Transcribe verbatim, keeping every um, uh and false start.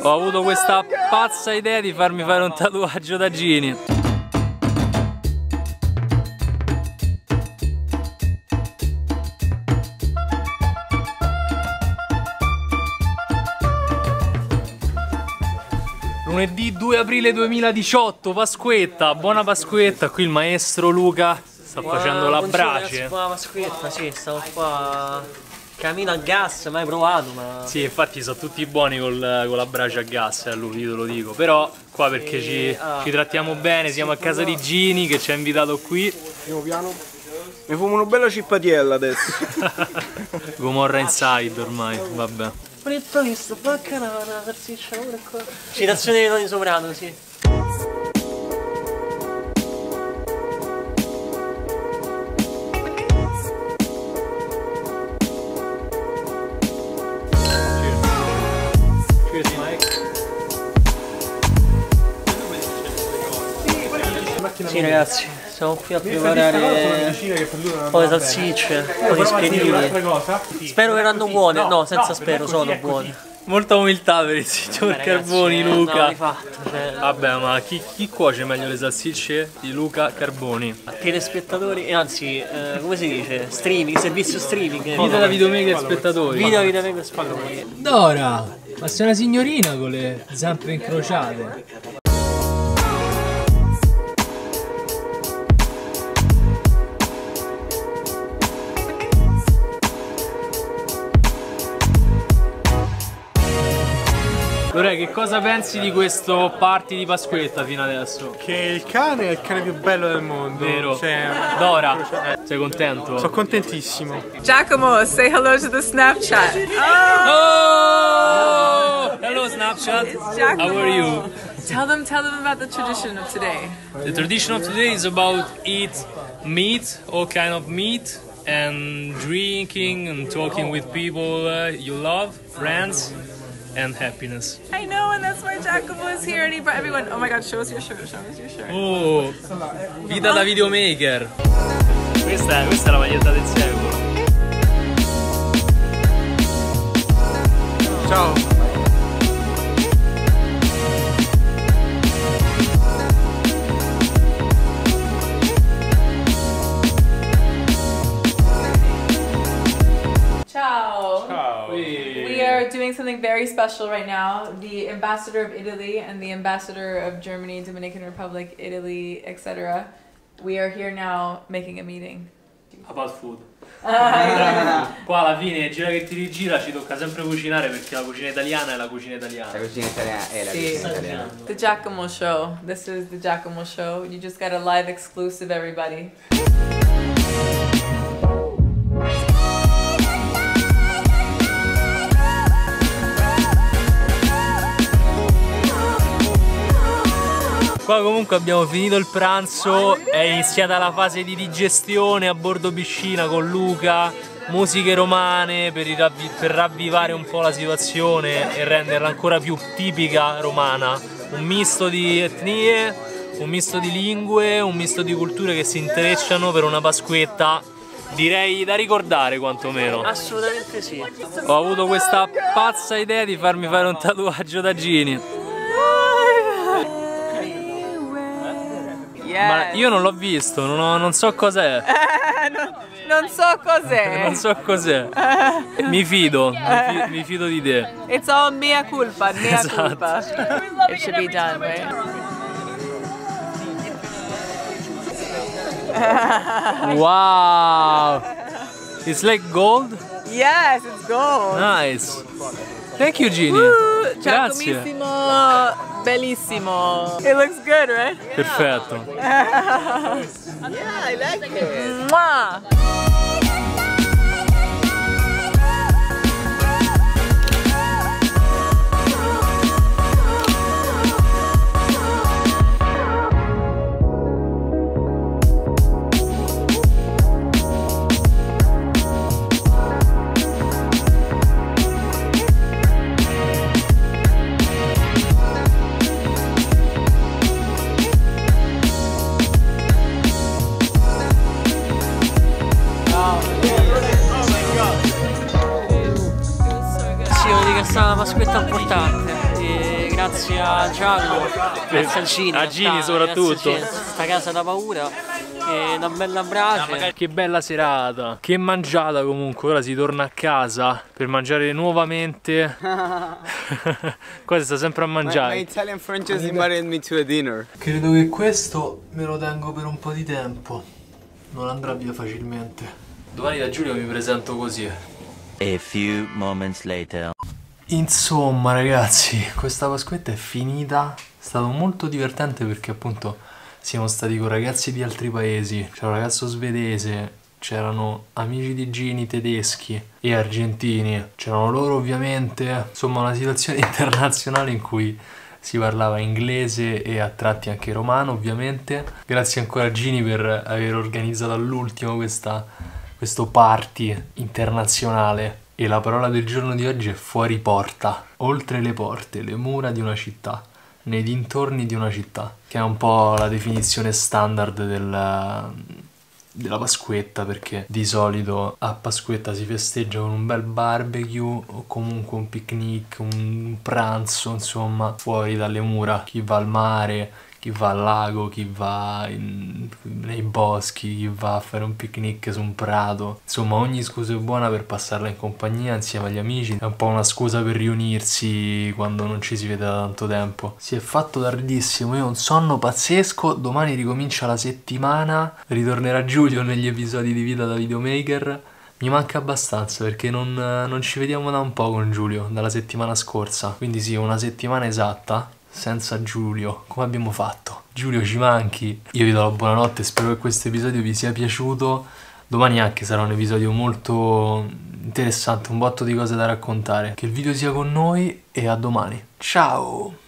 Ho avuto questa pazza idea di farmi fare un tatuaggio da Gini. Lunedì due aprile duemiladiciotto, Pasquetta, buona Pasquetta. Qui il maestro Luca sta buona, facendo la brace. Buona Pasquetta, sì, stavo qua. Camino a gas, mai provato, ma... Sì, infatti sono tutti buoni col, con la brace a gas, eh, lui, io te lo dico. Però qua perché e... ci, ah. ci trattiamo bene, siamo a casa di Gini che ci ha invitato qui. Primo piano. Mi fumo una bella cippatiella adesso. Gomorra Inside ormai, vabbè. Ho visto, bacca una salsiccia pure qua. Citazione di Tony Soprano, sì. Sì ragazzi, siamo qui a preparare un po' di salsicce, un po' di spiedini. Spero verranno buone, no senza spero, sono buone. Molta umiltà per il signor Beh, Carboni, ragazzi, Luca. Eh, no, fatto, cioè... Vabbè, ma chi, chi cuoce meglio le salsicce di Luca Carboni? Telespettatori, eh, anzi, eh, come si dice? Streaming, servizio streaming. Video da videomaker spettatori. Video da videomaker spettatori. Dora, ma sei una signorina con le zampe incrociate. Lore, che cosa pensi di questo party di Pasquetta fino adesso? Che il cane è il cane più bello del mondo. Vero. Cioè, Dora, sei contento? sono contentissimo. Giacomo, say hello to the Snapchat. Oh! Oh! Hello Snapchat. How are you? Tell them, tell them about the tradition of today. The tradition of today is about eat meat, all kind of meat, and drinking and talking with people uh, you love, friends. And happiness. I know, and that's why Giacomo is here, and he brought everyone. Oh my God, show us your shirt. Show us your shirt. Oh, vita da videomaker. Questa è, questa è la maglietta del secolo. Ciao. Ciao. Ciao. We are doing something very special right now. The ambassador of Italy and the ambassador of Germany, Dominican Republic, Italy, et cetera. We are here now making a meeting. About food. Qua alla fine, gira che ti rigira, ci tocca sempre cucinare perché la cucina italiana è la cucina italiana. La cucina italiana è la Sì. cucina italiana. The Giacomo Show. This is the Giacomo Show. You just got a live exclusive, everybody. Qua comunque abbiamo finito il pranzo, è iniziata la fase di digestione a bordo piscina con Luca, musiche romane per, ravvi per ravvivare un po' la situazione e renderla ancora più tipica romana. Un misto di etnie, un misto di lingue, un misto di culture che si intrecciano per una Pasquetta, direi da ricordare quantomeno. Assolutamente sì. Ho avuto questa pazza idea di farmi fare un tatuaggio da Gini. Yes. Ma io non l'ho visto, non, ho, non so cos'è. non, non so cos'è. Non so cos'è. Mi fido, mi, fi mi fido di te. It's all mea culpa, mea Esatto. culpa. It should be done, right? Wow! It's like gold? Yes, it's gold. Nice. Thank you, Gini. Woo, Grazie. Giacomissimo, bellissimo. It looks good, right? Perfetto. Yeah, I like it. Mwah. grazie a Giallo, grazie a Gini, a Gini soprattutto. Questa casa da paura, e una bella brace. Che bella serata, che mangiata comunque. Ora si torna a casa per mangiare nuovamente. Qua si sta sempre a mangiare. My, my Italian friend just invited me to a dinner. Credo che questo me lo tengo per un po' di tempo, non andrà via facilmente. Domani da Giulio mi presento così. A few moments later. Insomma ragazzi, questa Pasquetta è finita. È stato molto divertente perché appunto siamo stati con ragazzi di altri paesi. C'era un ragazzo svedese, c'erano amici di Gini tedeschi e argentini, c'erano loro ovviamente. Insomma una situazione internazionale in cui si parlava inglese e a tratti anche romano ovviamente. Grazie ancora a Gini per aver organizzato all'ultimo questa, questo party internazionale. E la parola del giorno di oggi è fuori porta. Oltre le porte, le mura di una città, nei dintorni di una città, che è un po' la definizione standard del, della Pasquetta, perché di solito a Pasquetta si festeggia con un bel barbecue o comunque un picnic, un pranzo, insomma, fuori dalle mura. Chi va al mare, chi va al lago, chi va in, nei boschi, chi va a fare un picnic su un prato. Insomma, ogni scusa è buona per passarla in compagnia insieme agli amici. È un po' una scusa per riunirsi quando non ci si vede da tanto tempo. Si è fatto tardissimo, io ho un sonno pazzesco. Domani ricomincia la settimana, ritornerà Giulio negli episodi di Vita da Videomaker. Mi manca abbastanza perché non, non ci vediamo da un po' con Giulio, dalla settimana scorsa. Quindi sì, una settimana esatta senza Giulio. Come abbiamo fatto? Giulio, ci manchi. Io vi do la buonanotte, spero che questo episodio vi sia piaciuto. Domani anche sarà un episodio molto interessante, un botto di cose da raccontare. Che il video sia con noi e a domani. Ciao!